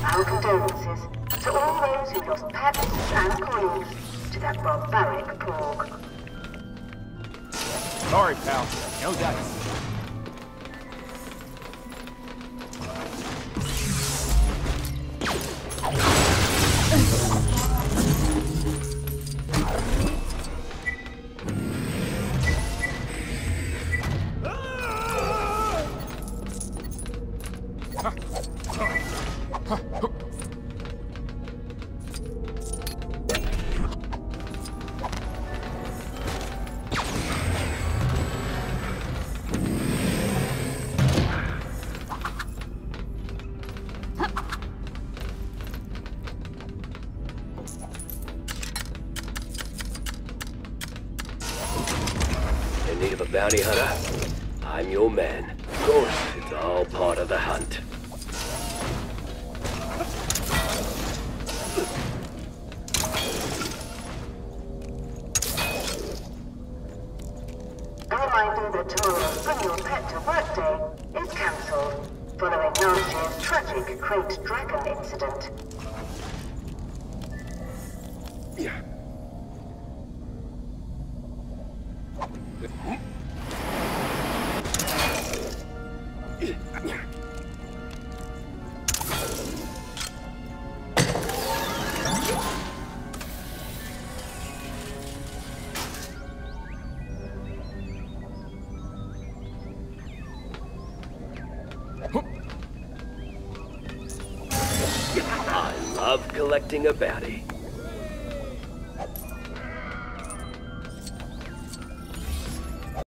Our condolences to all those who lost pets and colleagues to that barbaric porg. Sorry, pal. No dice. In need of a bounty hunter? I'm your man. Of course, it's all part of the hunt. A reminder that tomorrow's Bring Your Pet to Work Day is cancelled following last year's tragic Crate Dragon incident. Yeah. I love collecting a bounty.